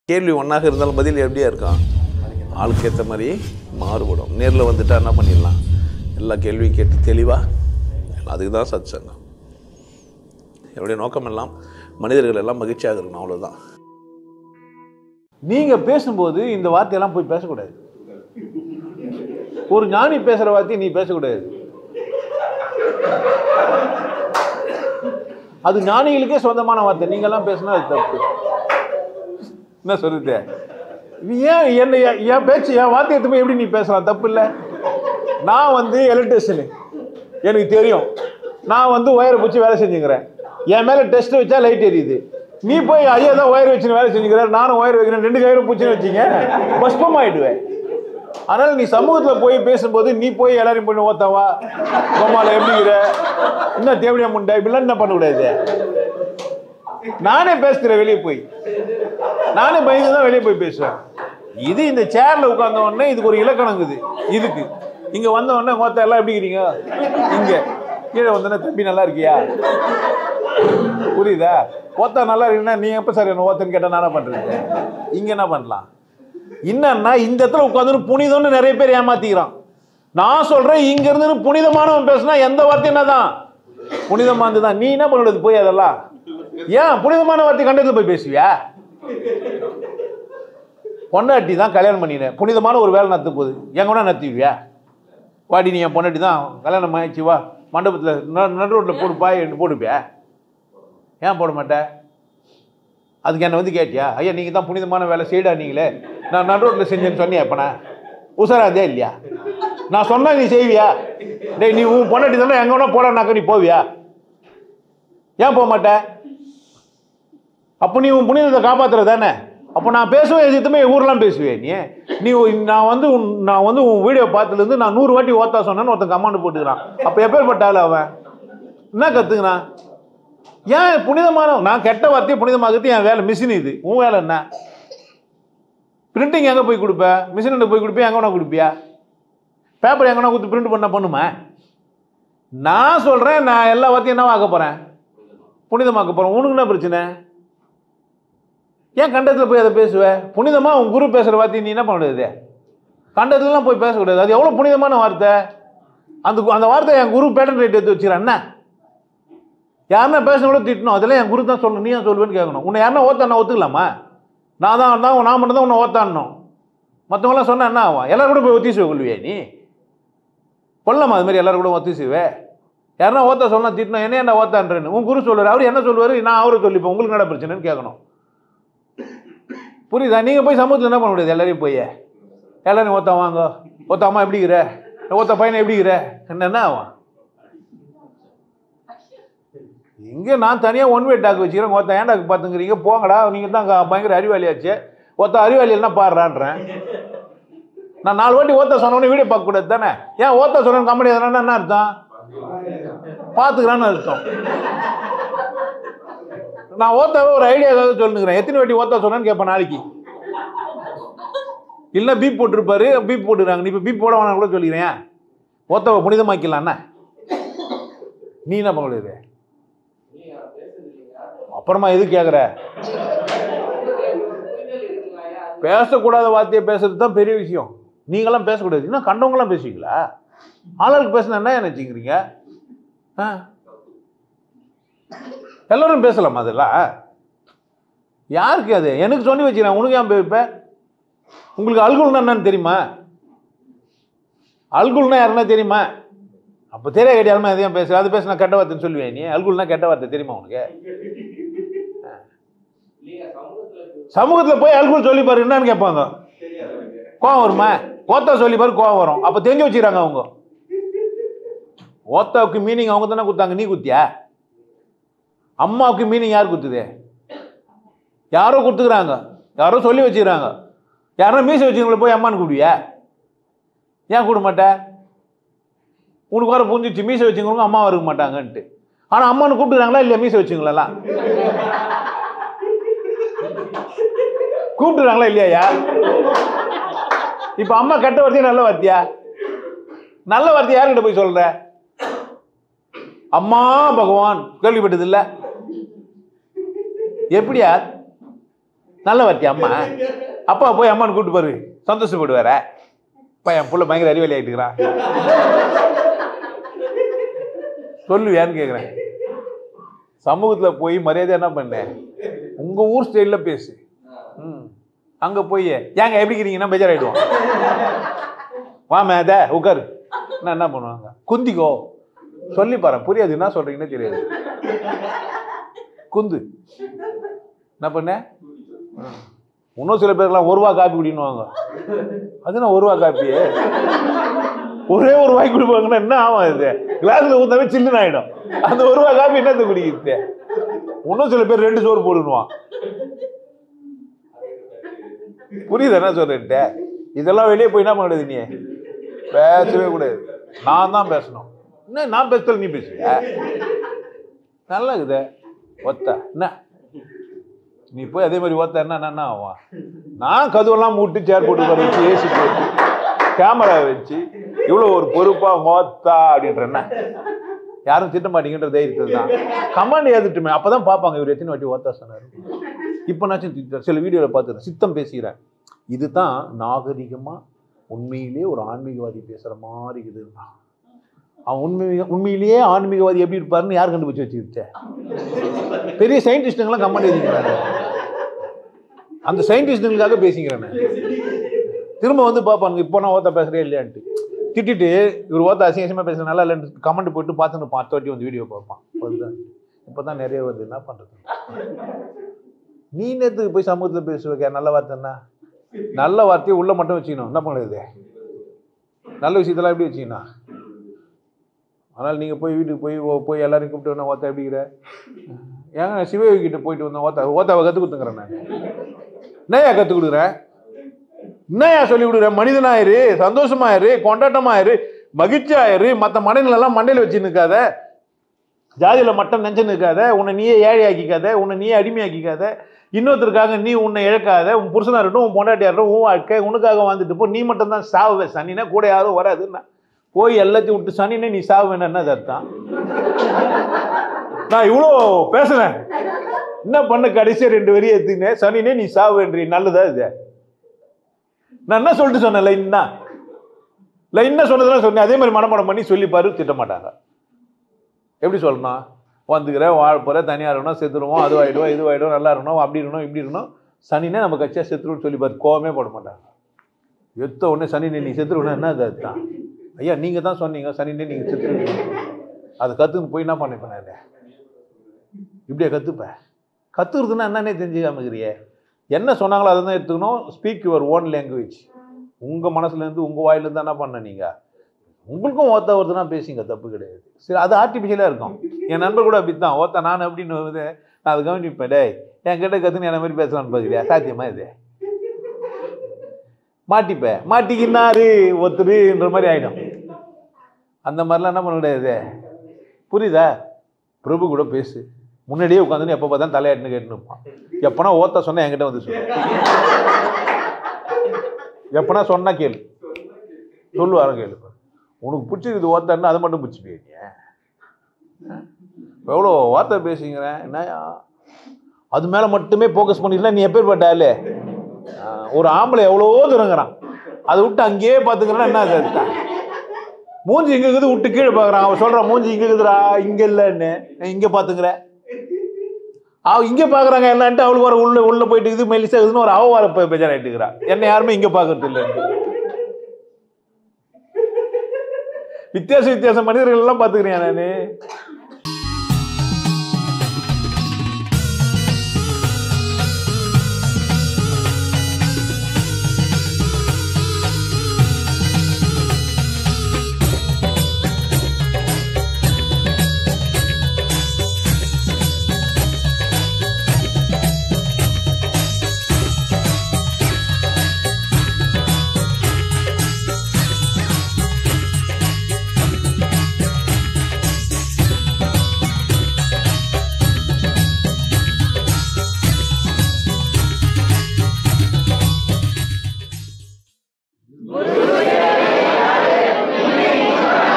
கேள்வி ஒன்றாக இருந்தாலும் பதில் எப்படியா இருக்கும், ஆளுக்கு ஏற்ற மாதிரி மாறுபடும். நேரில் வந்துட்டா என்ன பண்ணிடலாம், எல்லா கேள்வியும் கேட்டு தெளிவாக, அதுக்கு தான் சத் சங்கம். என்னுடைய நோக்கம் எல்லாம் மனிதர்கள் எல்லாம் மகிழ்ச்சியாக இருக்கணும், அவ்வளோதான். நீங்கள் பேசும்போது இந்த வார்த்தையெல்லாம் போய் பேசக்கூடாது. ஒரு ஞானி பேசுகிற வார்த்தையை நீ பேசக்கூடாது. அது ஞானிகளுக்கே சொந்தமான வார்த்தை. நீங்கள்லாம் பேசினா அது தப்பு. என்ன சொல்லுது, ஏன் என்ன என் பேச்சு என் வார்த்தை எடுத்துமே எப்படி நீ பேசலாம், தப்பு இல்லை. நான் எலக்ட்ரிஷியனு, எனக்கு தெரியும். நான் ஒயரை பிடிச்சி வேலை செஞ்சுக்கிறேன். என் மேலே டெஸ்ட் வச்சா லைட் எரியுது. நீ போய் ஐயா தான் ஒயர் வச்சுன்னு வேலை செஞ்சுக்கிறேன், நானும் ஒயர் வைக்கிறேன், 2 கயிறும் பிடிச்சின்னு வச்சிங்க, பஸ்பமாயிடுவேன். அதனால் நீ சமூகத்தில் போய் பேசும்போது நீ போய் எல்லாரையும் போய் ஓத்தாவா கோமால எப்படிங்கிற என்ன தேவடியா முண்டை இப்படிலாம் என்ன பண்ணக்கூடாது. நானே பேசுகிறேன் வெளியே போய், நானே பயந்து தான் வெளியே போய் பேசுவேன். இது இந்த சேர்ல உட்கார்ந்த உடனே இதுக்கு ஒரு இலக்கணங்குது. இதுக்கு இங்க வந்த உடனே ஓத்த எல்லாம் எப்படி இருக்கீங்க, இங்க கீழே வந்தோடனே தம்பி நல்லா இருக்கியா, புரியுதா, ஓத்தா நல்லா இருக்குன்னா நீ எப்ப சார் என்ன ஓத்தன்னு கேட்டா நான் என்ன பண்றது. இங்க என்ன பண்ணலாம், என்னன்னா இந்த இடத்துல உட்காந்து புனிதம்னு நிறைய பேர் ஏமாத்திக்கிறான். நான் சொல்றேன், இங்க இருந்து புனிதமானவன் பேசினா எந்த வார்த்தை என்னதான் புனிதமானது தான். நீ என்ன பண்ணுறது போய் அதெல்லாம் ஏன் புனிதமான வார்த்தை கண்டத்துல போய் பேசுவியா. பொண்டாட்டி தான் கல்யாணம் பண்ணினேன், புனிதமான ஒரு வேலை நடத்த போகுது, எங்க வேணா நடத்திவியா. வாடி நீ என் பொண்டாட்டி தான் கல்யாணம் ஆயிடுச்சு, வா மண்டபத்தில் நடு ரோட்டில் போடுப்பா என்று போடுப்பியா. ஏன் போட மாட்டேன், அதுக்கு என்னை கேட்டியா, ஐயா நீங்கள் தான் புனிதமான வேலை செய்டா நீங்களே, நான் நடு ரோட்டில் செஞ்சேன்னு சொன்னியா. இப்போ நான் உசாராதே இல்லையா, நான் சொன்னா நீ செய்வியா. டேய் நீ உன் பொண்டாட்டி தானே எங்கே வேணா போடானாக்க நீ போவியா, ஏன் போக மாட்டேன். அப்போ நீ உன் புனிதத்தை காப்பாற்றுற தானே. அப்போ நான் பேசுவேன் எதுவுமே ஊரெலாம் பேசுவேன். நீ நான் உன் வீடியோ பார்த்துலேருந்து நான் 100 வாட்டி ஓத்தா சொன்னேன்னு ஒருத்தன் கமாண்டு போட்டுக்கிறான். அப்போ எப்பேற்பட்டாலும் அவன் என்ன கற்றுக்கிறான். ஏன் புனிதமான நான் கெட்ட வார்த்தையை புனிதமாகிறது என் வேலை, மிஷின் இது. உன் வேலை என்ன, பிரிண்டிங் எங்கே போய் கொடுப்பேன், மிஷின் போய் கொடுப்பியா, எங்கே வேணா கொடுப்பியா, பேப்பர் எங்கன்னா கொடுத்து பிரிண்ட் பண்ண பண்ணுமா. நான் சொல்கிறேன், நான் எல்லா வார்த்தையும் என்ன ஆக்க போகிறேன், புனிதமாக்க போகிறேன். உனக்கு என்ன பிரச்சனை, ஏன் கண்டத்தில் போய் அதை பேசுவேன். புனிதமாக உன் குரு பேசுகிற வார்த்தை நீ என்ன பண்ணுறது, கண்டத்துலலாம் போய் பேசக்கூடாது. அது எவ்வளோ புனிதமான வார்த்தை. அந்த வார்த்தை என் குரு பேட்டன் ரைட் எடுத்து வச்சுக்கிறேன். என்ன யாருன்னா பேசக்கூட திட்டணும், அதெல்லாம் என் குரு தான் சொல்லணும், நீ ஏன் சொல்லுவேன்னு கேட்கணும். உன்னை யாருன்னா ஓத்தானா ஒத்துக்கலாமா, நான் மட்டும் தான் உன்னை ஓத்தானணும். மற்றவங்களாம் சொன்னால் என்ன ஆகும், எல்லாரும் கூட போய் ஒத்திசுவே கொள்வியே நீ, கொல்லாமா அது மாதிரி எல்லாரும் கூட ஒத்திசுவே. யாருன்னா ஓத்தா சொன்னா திட்டணும், என்ன என்ன ஓத்தான்றேன்னு உன் குரு சொல்லுவார். அவர் என்ன சொல்லுவார், நான் அவரை சொல்லிப்பேன், உங்களுக்கு என்ன பிரச்சனைன்னு கேட்கணும். புரியுதா. நீங்கள் போய் சமூகத்தில் என்ன பண்ண முடியாது, எல்லாரையும் போய் எல்லாரையும் ஓத்தா வாங்க, ஓத்த அம்மா எப்படிங்கிற, ஓத்த பையனை எப்படிங்கிற, என்ன ஆகும். இங்கே நான் தனியாக ஒன் வே டாக் வச்சுக்கிறேன், ஒருத்த ஏன் டாக் பார்த்துங்கிறீங்க, போங்கடா நீங்கள் தான் பயங்கர அறிவாளியாச்சு, ஒருத்த அறிவாளியெல்லாம் பாடுறான்றேன். நான் 4 வாட்டி ஓத்தா சொன்னோன்னே வீடியோ பார்க்கக்கூடாது தானே. ஏன் ஓத்தா சொன்ன கம்பெனி எதனா என்ன அர்த்தம், பார்த்துக்கிறான்னு அர்த்தம். நான் ஓத்தாவே ஒரு ஐடியாக்காக சொல்லுங்கிறேன், எத்தனை வாட்டி ஓத்தா சொன்னேன்னு கேட்பேன் நாளைக்கு. இல்லை பீப் போட்டிருப்பாரு, பீப் போட்டுக்கிறாங்க, நீ இப்போ பீப் போட வேணாம் கூட சொல்லிக்கிறேன். ஓத்தாவை புனிதமாக்கலாம்ண்ணா நீ என்ன பண்ண முடியாது. அப்புறமா எது கேட்குற, பேசக்கூடாத வார்த்தையை பேசுறது தான் பெரிய விஷயம். நீங்களாம் பேசக்கூடாது, இன்னும் கண்டவங்களாம் பேசுவீங்களா. ஆளுக்கு பேசுனா என்ன நினைச்சுக்கிறீங்க, எல்லாரும் பேசலாமா அதெல்லாம். யாருக்கு அது, எனக்கு சொல்லி வச்சுக்கிறேன், உனக்கு ஏன் பேப்பேன். உங்களுக்கு அல்குல்னா என்னன்னு தெரியுமா, அல்குல்னா யாருன்னா தெரியுமா. அப்போ தெரிய கிடையாதுமா எதையும் பேச, அது பேசினா கெட்ட வார்த்தைன்னு சொல்லுவேன். நீ அல்குல்னா கெட்ட வார்த்தை தெரியுமா உனக்கு. சமூகத்தில் போய் அல்குல் சொல்லி பாரு என்னன்னு கேட்பாங்க, கோவம் வருமா. ஓத்தா சொல்லி பாரு கோவம் வரும். அப்போ தெரிஞ்சு வச்சுக்கிறாங்க அவங்க. ஓத்தாவுக்கு மீனிங் அவங்க தானே கொடுத்தாங்க, நீ குத்தியா. அம்மாவுக்கு மீனிங் யார் கொடுத்துது, யாரோ கொடுத்துக்கிறாங்க, யாரோ சொல்லி வச்சுக்கிறாங்க. யாரோ மீசை வச்சுங்கள போய் அம்மான்னு கூப்பிடுவியா, ஏன் கூட மாட்டேன். உனக்கு வர புரிஞ்சிச்சு மீசை வச்சுக்கிறவங்க அம்மா இருக்க மாட்டாங்கன்ட்டு. ஆனால் அம்மானு கூப்பிட்டுறாங்களா இல்லையா, மீசை வச்சுங்களெல்லாம் கூப்பிட்டுறாங்களா இல்லையா. இப்போ அம்மா கெட்ட வார்த்தையா நல்ல வார்த்தையா, நல்ல வார்த்தை யாருக்கிட்ட போய் சொல்ற. அம்மா பகவான் கேள்விப்பட்டது இல்லை, எப்படியா நல்ல வார்த்தை அம்மா. அப்பா போய் அம்மான்னு கூப்பிட்டு பாரு, சந்தோஷப்படுவார. அப்பா என் புள்ள பயங்கர அறிவாளி ஆகிட்டுக்கிறான் சொல்லுவியான்னு கேட்குறேன். சமூகத்தில் போய் மரியாதை என்ன பண்ணேன், உங்கள் ஊர் ஸ்டைலில் பேசு. அங்கே போய் ஏங்க எப்படி இருக்கிறீங்கன்னா பேஜாராயிடுவோம். வாமே அத உட்காரு. நான் என்ன பண்ணுவாங்க, குந்திக்கோ சொல்லி பாரு, புரியாது என்ன சொல்றீங்கன்னு தெரியாது. குந்து என்ன பண்ண. இன்னும் சில பேர்லாம் 1 ரூபா காப்பி குடின்னுவாங்க. அதுனா 1 ரூபா காப்பியே, ஒரே ஒரு வாய் குடிப்பாங்கன்னா என்ன ஆகும், இது கிளாஸ்ல ஊத்தாவே சில்லுன்னு ஆயிடும். அந்த 1 ரூபா காப்பி என்னத்தை குடிக்கிறது. இன்னும் சில பேர் 2 சோறு போடுவான். புரியுது என்ன சொல்றேன்ட்டு. இதெல்லாம் வெளியே போய் என்ன பண்ணுறது, நீ பேசவே கூடாது. நான் தான் பேசணும். என்ன நான் பேசல நீ பேசுவியா, நல்லா இருக்குதே ஒத்த என்ன. நீ போய் அதே மாதிரி ஒத்த என்ன ஆகும். நான் கதவெல்லாம் மூட்டு சேர் போட்டு வச்சு ஏசி போட்டு கேமரா வச்சு இவ்வளோ ஒரு பொறுப்பா மோத்தா அப்படின்றேன்னா யாரும் திட்ட மாட்டீங்கன்ற தைரியத்தில் தான் கமாண்ட் ஏத்துட்டுமே. அப்பதான் பார்ப்பாங்க இவர் எத்தனை வாட்டி ஓத்தா சொன்னார். இப்போ நாச்சும் சில வீடியோவில் பார்த்துருக்கேன், சித்தம் பேசுகிறேன். இதுதான் நாகரிகமாக உண்மையிலே ஒரு ஆன்மீகவாதி பேசுகிற மாதிரி இருக்குதுன்னா. அவன் உண்மையிலேயே ஆன்மீகவாதி எப்படி இருப்பாருன்னு யார் கண்டுபிடிச்சு வச்சுக்கிட்டேன். பெரிய சயின்டிஸ்டுங்கெல்லாம் கமெண்ட் எழுதிக்கிறாங்க. அந்த சயின்டிஸ்டுங்களுக்காக பேசிக்கிறேன். திரும்ப வந்து பார்ப்பாங்க இப்போ நான் ஓத்தா பேசுகிறேன் இல்லையான்ட்டு திட்டிட்டு இவர் ஓத்த அசிங்கமாக பேசுகிற நல்லா இல்லைன்னு கமெண்ட் போட்டு பார்த்துன்னு 10 வாட்டி வந்து வீடியோ பார்ப்பான். இப்போ தான் நிறைய வருது. என்ன பண்ணுறது. நீ நேற்றுக்கு போய் சமூகத்தில் பேசுவ நல்ல வார்த்தைன்னா நல்ல வார்த்தையை உள்ள மட்டும் வச்சுக்கணும். என்ன பண்ணுறது, நல்ல விஷயத்தெல்லாம் எப்படி வச்சுக்கணும். அதனால் நீங்கள் போய் வீட்டுக்கு போய் எல்லாரையும் கூப்பிட்டு வந்தேன் ஓத்தா எப்படிங்கிற ஏங்க சிவயோகி கிட்ட போயிட்டு வந்தேன் ஓத்தாவை கற்றுக் கொடுத்துங்கிறேன். நான் என்னையா கற்றுக் கொடுக்குறேன், என்னையா சொல்லி கொடுக்குறேன். மனிதனாயிரு, சந்தோஷமாயிரு, கொண்டாட்டமாயிரு, மகிழ்ச்சியாயிரு. மற்ற மனையிலெல்லாம் மண்டையில் வச்சு நிற்காத, ஜாதியில் மட்டும் நினச்சி நிற்காத, உன்னை நீயே ஏழை ஆக்கிக்காத, உன்னை நீயே அடிமையாக்கிக்காத, இன்னொருத்தருக்காக நீ உன்னை இழக்காத. உன் புருஷனாக இருக்கட்டும், உன் பொண்டாட்டியாக இருக்கட்டும், உன் வாழ்க்கை உனக்காக வாழ்ந்துட்டு போ. நீ மட்டும் தான் சாவுவே, சனினா கூட யாரும் வராதுன்னா போய் எல்லாத்தையும் விட்டு சனினே நீ சாவுவேன்னு என்ன அர்த்தம். நான் இவ்வளோ பேசுறேன், என்ன பண்ண கடைசியாக 2 வரி எடுத்துனேன், சனினே நீ சாவுன்றி. நல்லதா இது. நான் என்ன சொல்லிட்டு சொன்னேன், லைன்னா சொன்னதெல்லாம் சொன்னேன். அதே மாதிரி மனப்பாடம் பண்ணி சொல்லிப்பாரு, திட்ட மாட்டாங்க. எப்படி சொல்லணும், வந்துக்கிறேன் வாழ்ப்புற தனியாக இருக்கணும், செத்துருவோம், அதுவாகிடுவோம், இதுவாகிடும், நல்லா இருக்கணும், அப்படி இருக்கணும், இப்படி இருக்கணும். சனினே நம்ம கட்சியாக செத்துருவோம்னு சொல்லிப்பாரு. கோவமே போட மாட்டாங்க. எத்த உடனே சனினே நீ செத்துருவோம்னா என்ன அதுதான். ஐயா நீங்கள் தான் சொன்னீங்க சனினே நீங்கள் செத்துருவீங்க. அதை கற்றுன்னு போய் என்ன பண்ண இப்படியே கற்றுப்பேன். கற்றுக்கிறதுனா என்னன்னே தெரிஞ்சுக்காமக்கிறியே. என்ன சொன்னாங்களோ அதை தான் எடுத்துக்கணும். Speak your own language. உங்கள் மனசுலேருந்து உங்கள் வாயிலேருந்து என்ன பண்ண நீங்கள். உங்களுக்கும் ஓத்த வருதுன்னா பேசிங்க, தப்பு கிடையாது. சரி, அது ஆர்டிஃபிஷியலாக இருக்கும். என் நண்பர் கூட அப்படி தான் ஓத்த நான் அப்படின்னு நான் அதை கவனிப்பேன். டே என் கிட்ட கற்றுன்னு என்ன மாதிரி பேசலான்னு பார்க்குறியா, சாத்தியமா இது. மாட்டிப்பேன், மாட்டிக்கினாரு ஒத்துருன்ற மாதிரி ஆகிடும். அந்த மாதிரிலாம் என்ன பண்ண கிடையாது. புரியுதா. பிரபு கூட பேசு, முன்னாடியே உட்காந்துன்னு எப்போ பார்த்தா தலையாட்டுன்னு கேட்டுன்னு இருப்பான். எப்போனா ஓத்த சொன்னா என்கிட்ட வந்து சொல்லு, எப்போனா சொன்னா கேளு, சொல்லுவார கேளு. உனக்கு பிடிச்சிருக்குது ஓத்தான்னு அதை மட்டும் பிடிச்சி போயிருக்கீங்க. எவ்வளோ வார்த்தை பேசிக்கிறேன் என்னையா. அது மேலே மட்டுமே ஃபோக்கஸ் பண்ணிக்கலாம். நீ எப்பேற்பட்டாலே ஒரு ஆம்பளை எவ்வளோ தூரங்கிறான், அதை விட்டு அங்கேயே பார்த்துக்கிறேன்னா என்ன அது. மூஞ்சி இங்கே இருக்குது விட்டு கீழே பார்க்குறான். அவன் சொல்கிறான் மூஞ்சி இங்கே இருக்குதுடா, இங்கே இல்லைன்னு இங்கே பார்த்துக்கிறேன். இங்கே பார்க்குறாங்க என்னன்ட்டு அவளுக்கு வர உள்ள போயிட்டு இருக்குது மெலிசா இருக்குதுன்னு ஒரு அவ வர பேஜாராயிட்டு இருக்கிறா. என்னை யாருமே இங்கே பார்க்கறது இல்லைன்னு. வித்தியாச மனிதர்கள் எல்லாம் பார்த்துக்கிறேன் நான்.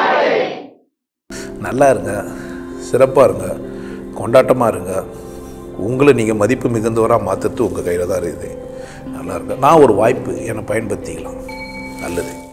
நல்லா இருங்க, சிறப்பாக இருங்க, கொண்டாட்டமாக இருங்க. உங்களை நீங்கள் மதிப்பு மிகுந்தவராக மாற்றுறது உங்கள் கையில் தான் இருக்குது. நல்லா இருக்கு. நான் ஒரு வாய்ப்பு என்னை பயன்படுத்திக்கலாம். நல்லது.